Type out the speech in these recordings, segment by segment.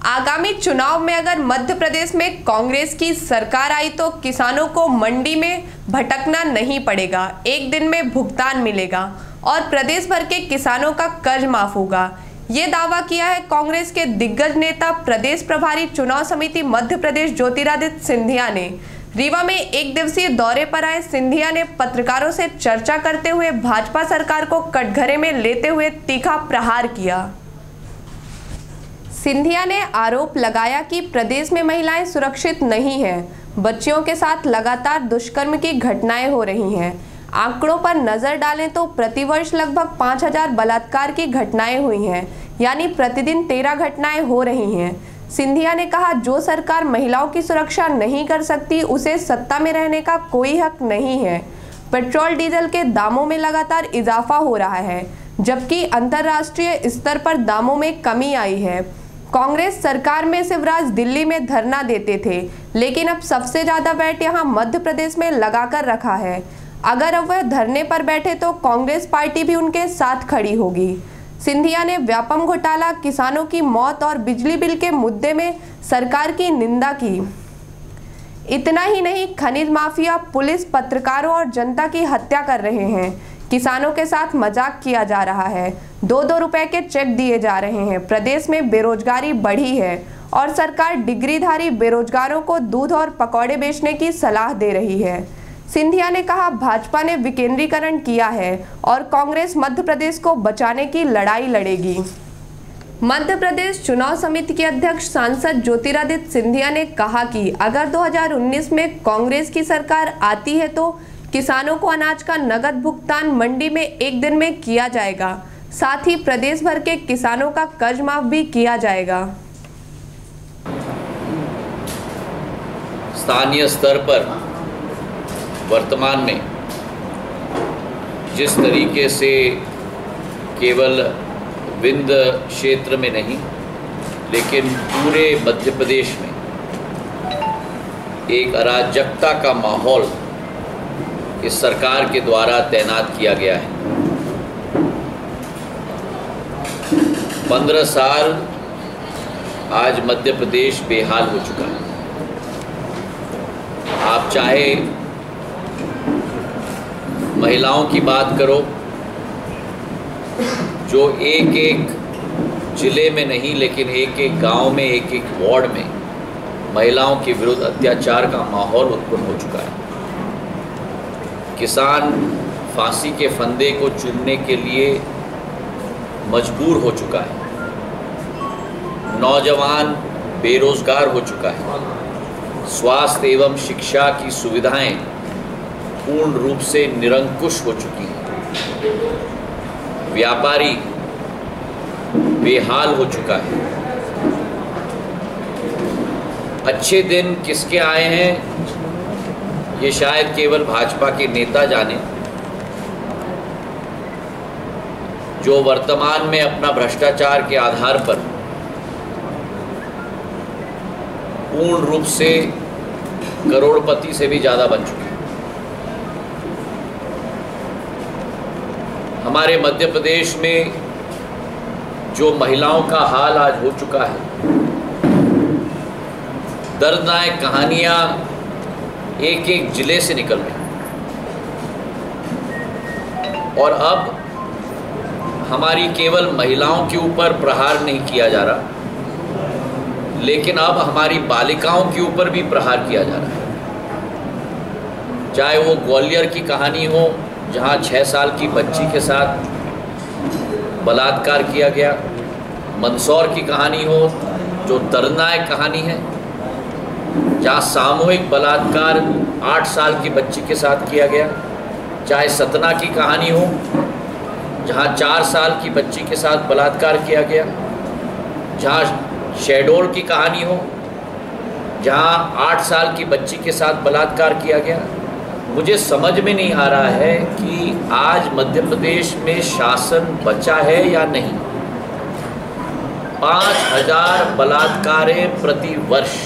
आगामी चुनाव में अगर मध्य प्रदेश में कांग्रेस की सरकार आई तो किसानों को मंडी में भटकना नहीं पड़ेगा, एक दिन में भुगतान मिलेगा और प्रदेश भर के किसानों का कर्ज माफ होगा। ये दावा किया है कांग्रेस के दिग्गज नेता प्रदेश प्रभारी चुनाव समिति मध्य प्रदेश ज्योतिरादित्य सिंधिया ने। रीवा में एक दिवसीय दौरे पर आए सिंधिया ने पत्रकारों से चर्चा करते हुए भाजपा सरकार को कटघरे में लेते हुए तीखा प्रहार किया। सिंधिया ने आरोप लगाया कि प्रदेश में महिलाएं सुरक्षित नहीं हैं, बच्चियों के साथ लगातार दुष्कर्म की घटनाएं हो रही हैं। आंकड़ों पर नजर डालें तो प्रतिवर्ष लगभग 5000 बलात्कार की घटनाएं हुई हैं, यानी प्रतिदिन 13 घटनाएं हो रही हैं। सिंधिया ने कहा, जो सरकार महिलाओं की सुरक्षा नहीं कर सकती उसे सत्ता में रहने का कोई हक नहीं है। पेट्रोल डीजल के दामों में लगातार इजाफा हो रहा है, जबकि अंतर्राष्ट्रीय स्तर पर दामों में कमी आई है। कांग्रेस सरकार में शिवराज दिल्ली में धरना देते थे, लेकिन अब सबसे ज्यादा बैठ यहां मध्य प्रदेश में लगाकर रखा है। अगर अब वह धरने पर बैठे तो कांग्रेस पार्टी भी उनके साथ खड़ी होगी। सिंधिया ने व्यापम घोटाला, किसानों की मौत और बिजली बिल के मुद्दे में सरकार की निंदा की। इतना ही नहीं, खनिज माफिया, पुलिस, पत्रकारों और जनता की हत्या कर रहे हैं। किसानों के साथ मजाक किया जा रहा है, 2-2 रुपए के चेक दिए जा रहे हैं। प्रदेश में बेरोजगारी बढ़ी है और सरकार डिग्रीधारी बेरोजगारों को दूध और पकौड़े बेचने की सलाह दे रही है। सिंधिया ने कहा, भाजपा ने विकेंद्रीकरण किया है और कांग्रेस मध्य प्रदेश को बचाने की लड़ाई लड़ेगी। मध्य प्रदेश चुनाव समिति के अध्यक्ष सांसद ज्योतिरादित्य सिंधिया ने कहा कि अगर 2019 में कांग्रेस की सरकार आती है तो किसानों को अनाज का नगद भुगतान मंडी में एक दिन में किया जाएगा, साथ ही प्रदेश भर के किसानों का कर्ज माफ भी किया जाएगा। स्थानीय स्तर पर वर्तमान में जिस तरीके से केवल विंध्य क्षेत्र में नहीं लेकिन पूरे मध्य प्रदेश में एक अराजकता का माहौल इस सरकार के द्वारा तैनात किया गया है। 15 साल आज मध्य प्रदेश बेहाल हो चुका है। आप चाहे महिलाओं की बात करो, जो एक एक जिले में नहीं लेकिन एक एक गांव में, एक एक वार्ड में महिलाओं के विरुद्ध अत्याचार का माहौल उत्पन्न हो चुका है। किसान फांसी के फंदे को चुनने के लिए मजबूर हो चुका है। नौजवान बेरोजगार हो चुका है। स्वास्थ्य एवं शिक्षा की सुविधाएं पूर्ण रूप से निरंकुश हो चुकी हैं। व्यापारी बेहाल हो चुका है। अच्छे दिन किसके आए हैं ये शायद केवल भाजपा के नेता जाने, जो वर्तमान में अपना भ्रष्टाचार के आधार पर पूर्ण रूप से करोड़पति से भी ज़्यादा बन चुके हैं। हमारे मध्य प्रदेश में जो महिलाओं का हाल आज हो चुका है, दर्दनाक कहानियां एक एक जिले से निकल रही और अब हमारी केवल महिलाओं के ऊपर प्रहार नहीं किया जा रहा, लेकिन अब हमारी बालिकाओं के ऊपर भी प्रहार किया जा रहा है। चाहे वो ग्वालियर की कहानी हो, जहां 6 साल की बच्ची के साथ बलात्कार किया गया, मंदसौर की कहानी हो जो दर्दनाक कहानी है, जहाँ सामूहिक बलात्कार 8 साल की बच्ची के साथ किया गया, चाहे सतना की कहानी हो जहाँ 4 साल की बच्ची के साथ बलात्कार किया गया, जहाँ शहडोल की कहानी हो जहाँ 8 साल की बच्ची के साथ बलात्कार किया गया। मुझे समझ में नहीं आ रहा है कि आज मध्य प्रदेश में शासन बचा है या नहीं। 5000 बलात्कारें प्रति वर्ष,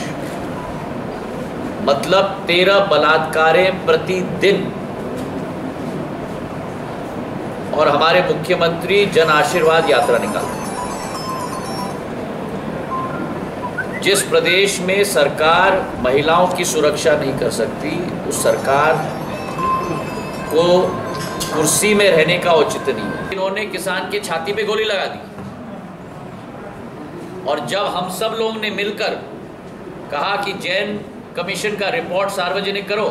मतलब 13 बलात्कारें प्रतिदिन। और हमारे मुख्यमंत्री जन आशीर्वाद यात्रा निकालते हैं। जिस प्रदेश में सरकार महिलाओं की सुरक्षा नहीं कर सकती, उस सरकार को कुर्सी में रहने का औचित्य नहीं है। इन्होंने किसान के छाती पे गोली लगा दी और जब हम सब लोगों ने मिलकर कहा कि जैन कमीशन का रिपोर्ट सार्वजनिक करो,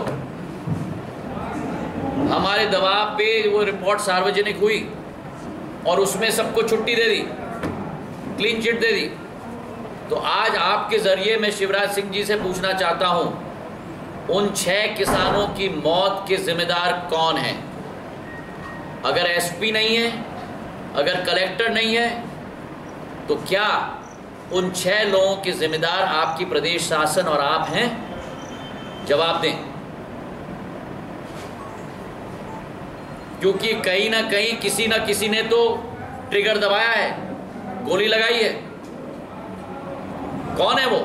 हमारे दबाव पे वो रिपोर्ट सार्वजनिक हुई और उसमें सबको छुट्टी दे दी, क्लीन चिट दे दी। तो आज आपके जरिए मैं शिवराज सिंह जी से पूछना चाहता हूं, उन 6 किसानों की मौत के जिम्मेदार कौन हैं? अगर एसपी नहीं है, अगर कलेक्टर नहीं है, तो क्या उन 6 लोगों के जिम्मेदार आपकी प्रदेश शासन और आप हैं? जवाब दें, क्योंकि कहीं ना कहीं किसी ना किसी ने तो ट्रिगर दबाया है, गोली लगाई है। कौन है वो?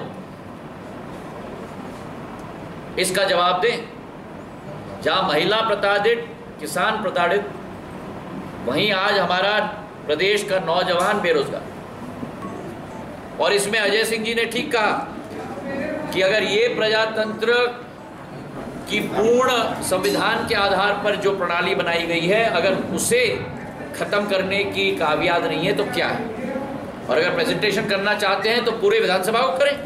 इसका जवाब दें। जहां महिला प्रताड़ित, किसान प्रताड़ित, वहीं आज हमारा प्रदेश का नौजवान बेरोजगार। और इसमें अजय सिंह जी ने ठीक कहा कि अगर ये प्रजातंत्र की पूर्ण संविधान के आधार पर जो प्रणाली बनाई गई है, अगर उसे खत्म करने की काबिलियत नहीं है तो क्या है? और अगर प्रेजेंटेशन करना चाहते हैं तो पूरे विधानसभा को करें।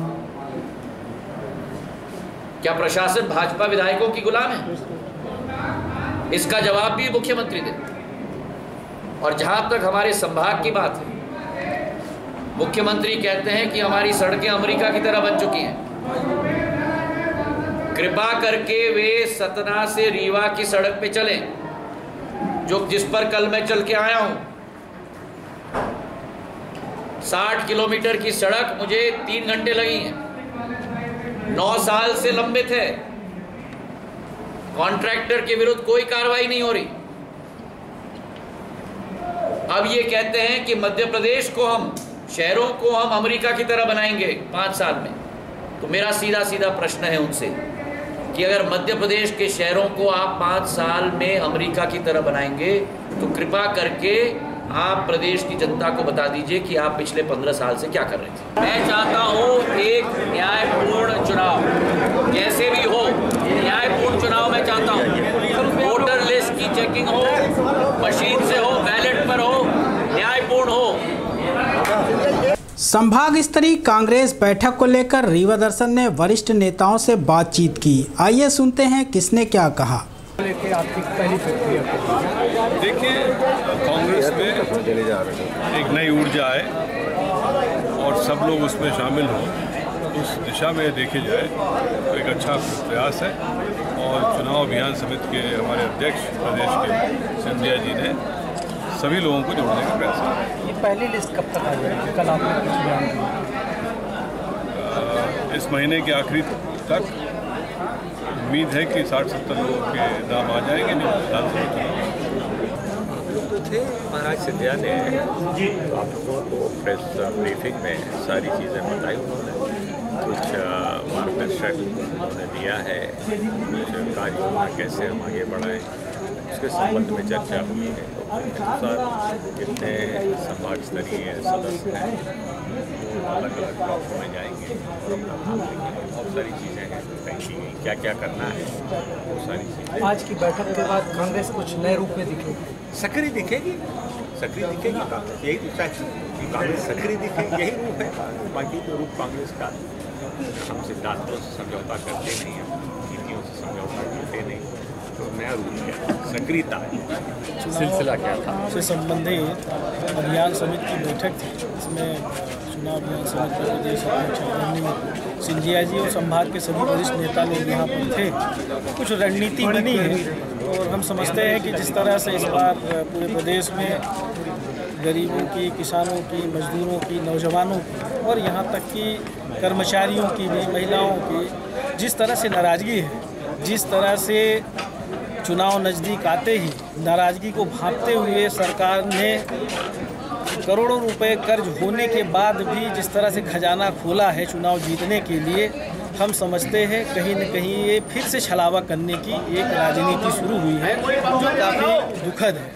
क्या प्रशासन भाजपा विधायकों की गुलाम है? इसका जवाब भी मुख्यमंत्री दे। और जहां तक हमारे संभाग की बात है, मुख्यमंत्री कहते हैं कि हमारी सड़कें अमेरिका की तरह बन चुकी हैं। कृपा करके वे सतना से रीवा की सड़क पे चलें, जिस पर कल मैं चल के आया हूं। 60 किलोमीटर की सड़क मुझे 3 घंटे लगी हैं। 9 साल से लंबित है। कॉन्ट्रैक्टर के विरुद्ध कोई कार्रवाई नहीं हो रही। अब ये कहते हैं कि मध्य प्रदेश को हम, शहरों को हम अमेरिका की तरह बनाएंगे 5 साल में। तो मेरा सीधा सीधा प्रश्न है उनसे कि अगर मध्य प्रदेश के शहरों को आप 5 साल में अमेरिका की तरह बनाएंगे, तो कृपा करके आप प्रदेश की जनता को बता दीजिए कि आप पिछले 15 साल से क्या कर रहे थे। मैं चाहता हूं एक न्यायपूर्ण चुनाव, कैसे भी हो, न्यायपूर्ण चुनाव मैं चाहता हूं। वोटर लिस्ट की चेकिंग हो, मशीन से हो, बैलेट पर हो, न्यायपूर्ण हो। संभाग स्तरीय कांग्रेस बैठक को लेकर रीवा दर्शन ने वरिष्ठ नेताओं से बातचीत की। आइए सुनते हैं किसने क्या कहा। देखिए, कांग्रेस में एक नई ऊर्जा है और सब लोग उसमें शामिल हों, उस दिशा में देखे जाए तो एक अच्छा प्रयास है। और चुनाव अभियान समिति के हमारे अध्यक्ष प्रदेश के संजय जी ने सभी लोगों को जोड़ने का प्रयास किया। ये पहली लिस्ट कब तक आ जाएगी? कल आपने कुछ बयान दिया। इस महीने के आखिरी तक उम्मीद है कि 60-70 लोगों के नाम आ जाएंगे। तो थे महाराज सिंधिया ने आप लोगों को प्रेस ब्रीफिंग में सारी चीज़ें बताई। उन्होंने कुछ मार्गदर्शन उन्होंने दिया है, कुछ कार्यों कैसे हम आगे बढ़ाएं, उसके संबंध में चर्चा हुई है। तो उसके अनुसार कितने समाज स्तरीय सदस्य हैं वो अलग अलग ब्लॉकों में जाएंगे और अपना काम लेंगे। बहुत सारी चीज़ें हैं तय की गई, क्या क्या करना है वो सारी चीज़ें। आज की बैठक के बाद कांग्रेस कुछ नए रूप में दिखेगी, सक्रिय दिखेगी, सक्रिय दिखेगी कांग्रेस। यही तो चाहिए कि कांग्रेस सक्रिय दिखेगी, यही रूप है। बाकी तो रूप कांग्रेस का, हम सिद्धांतों से समझौता करते नहीं हैं, नीतियों से समझौता करते नहीं, तो नया रूप क्या, सक्रियता है। सिलसिला क्या था? से संबंधित अभियान समिति की बैठक थी। इसमें चुनाव अभियान समिति के प्रदेश अध्यक्ष सिंधिया जी और संभाग के सभी वरिष्ठ नेता लोग यहाँ पर थे। कुछ रणनीति बनी है और हम समझते हैं कि जिस तरह से इस बार पूरे प्रदेश में गरीबों की, किसानों की, मजदूरों की, नौजवानों की और यहाँ तक कि कर्मचारियों की भी, महिलाओं की जिस तरह से नाराज़गी है, जिस तरह से चुनाव नज़दीक आते ही नाराज़गी को भांपते हुए सरकार ने करोड़ों रुपए कर्ज होने के बाद भी जिस तरह से खजाना खोला है चुनाव जीतने के लिए, हम समझते हैं कहीं न कहीं ये फिर से छलावा करने की एक राजनीति शुरू हुई है जो काफ़ी दुखद है।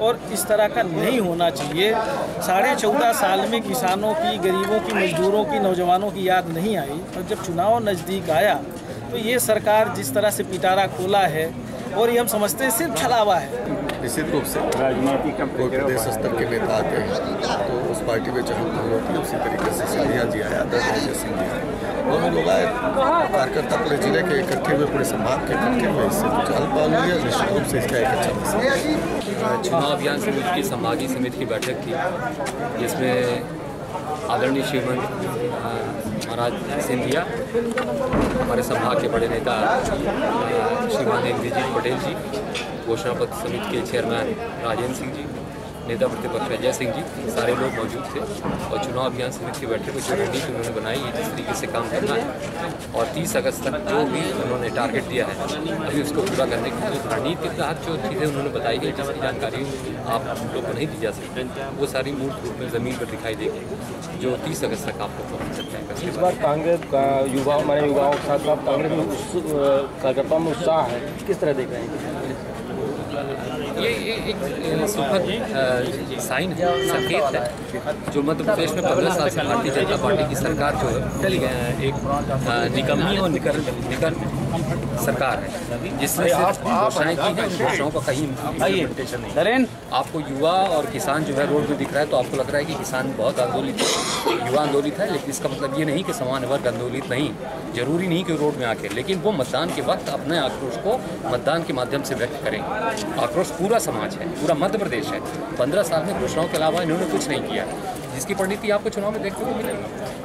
और इस तरह का नहीं होना चाहिए। 14.5 साल में किसानों की, गरीबों की, मजदूरों की, नौजवानों की याद नहीं आई, और जब चुनाव नज़दीक आया तो ये सरकार जिस तरह से पिटारा खोला है, और ये हम समझते हैं सिर्फ छलावा है। निश्चित रूप से राजनीति का कोई प्रदेश स्तर के नेता आते हैं तो उस पार्टी में चाहे तो होती है, उसी तरीके से सिंधिया जी आया, अजय सिंह जी आए, दोनों लोग आए, कार्यकर्ता पूरे जिले के इकट्ठे हुए, पूरे संभाग के इकट्ठे हुए, इससे कुछ हल्का लिया। निश्चित रूप से इसका एक अच्छा मैसेज। चुनाव अभियान समिति की संभागीय समिति की बैठक थी, जिसमें आदरणीय श्रीमान महाराज सिंधिया, हमारे संभाग के बड़े नेता श्रीमान इंद्रजीत पटेल जी, घोषणा पत्र समिति के चेयरमैन राजेंद्र सिंह जी, नेता प्रतिपक्ष अजय सिंह जी, सारे लोग मौजूद थे। और चुनाव अभियान समिति की बैठक में जो रणनीति उन्होंने बनाई है, जिस तरीके से काम करना है, और 30 अगस्त तक जो भी उन्होंने टारगेट दिया है अभी उसको पूरा करने की जो रणनीति के तहत जो चीज़ें उन्होंने बताई है, जिसकी जानकारी आप लोग को नहीं दी जा सकती, वो सारी मूर्त रूप में ज़मीन पर दिखाई देगी, जो 30 अगस्त तक आपको पहुँच सकता है। इस बार कांग्रेस का हमारे युवाओं के साथ साथ कांग्रेस में कार्यकर्ताओं में उत्साह है, किस तरह देख रहे हैं? ये एक सुखद साइन है, संकेत है। जो मध्य प्रदेश में 15 साल से भारतीय जनता पार्टी की सरकार जो है एक निकम्मी और निकन सरकार है, जिसने सिर्फ घोषणाएं की हैं, उन घोषणाओं का कहीं इम्प्लीमेंटेशन नहीं। आपको युवा और किसान जो है रोड में दिख रहा है तो आपको लग रहा है कि किसान बहुत आंदोलित है, युवा आंदोलित है, लेकिन इसका मतलब ये नहीं कि सामान्य वर्ग आंदोलित नहीं, जरूरी नहीं कि रोड में आके, लेकिन वो मतदान के वक्त अपने आक्रोश को मतदान के माध्यम से व्यक्त करें। आक्रोश पूरा समाज है, पूरा मध्य प्रदेश है। 15 साल में घोषणाओं के अलावा इन्होंने कुछ नहीं किया, जिसकी परिणति आपको चुनाव में देखने को मिलेगी।